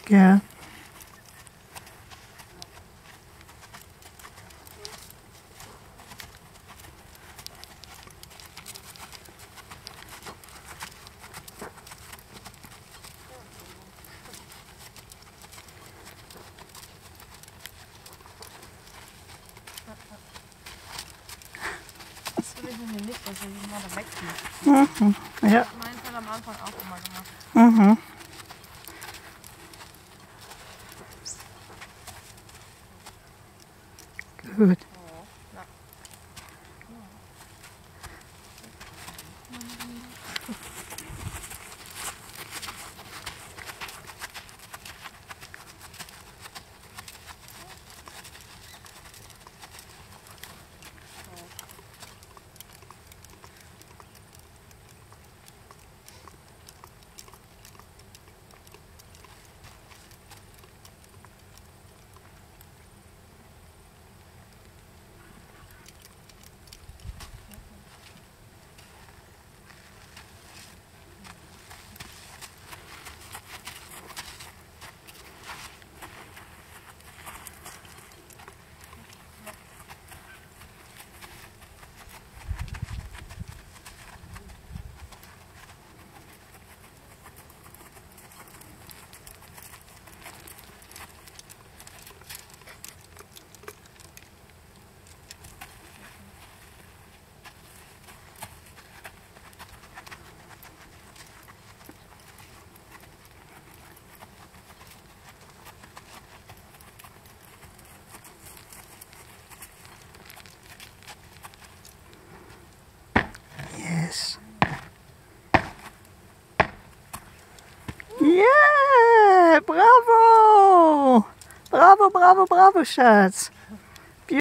Yeah. Das will ich nämlich nicht, dass er sich mal da wegfliegt. Mhm. Ja. Meins hat am Anfang auch immer gemacht. Mhm. Gut. Ja. Yes. Yeah! Bravo! Bravo, bravo, bravo, Schatz.